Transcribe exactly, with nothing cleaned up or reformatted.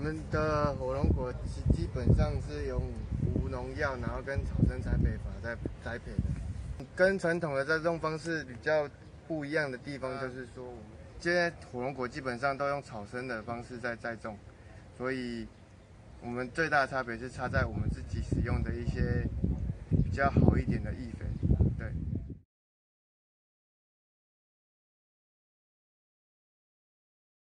们的火龙果基基本上是用无农药，然后跟草生栽培法在栽培的。跟传统的栽种方式比较不一样的地方，就是说，我们现在火龙果基本上都用草生的方式在栽种，所以我们最大的差别是差在我们自己使用的一些比较好一点的易